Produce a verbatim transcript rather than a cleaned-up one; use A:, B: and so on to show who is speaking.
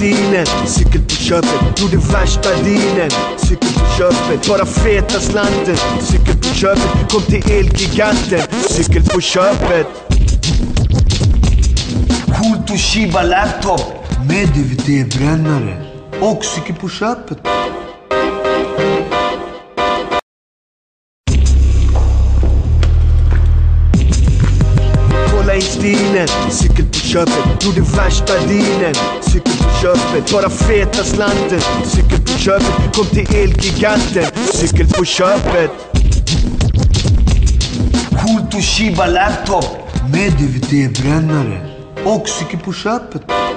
A: stilen, cykel på köpet, gjorde värsta dealen. Cykel på köpet, bara feta slanten. Cykel på köpet, kom till Elgiganten. Cykel på köpet. Cool Toshiba laptop med D V D-brännare och cykel på köpet. Kolla i stilen, cykel på köpet, gjorde värsta dealen. Cykel på köpet, bara feta slanten. Cykel på köpet, kom till Elgiganten. Cykel på köpet. Cool Toshiba laptop med D V D-brännare och cykel på köpet.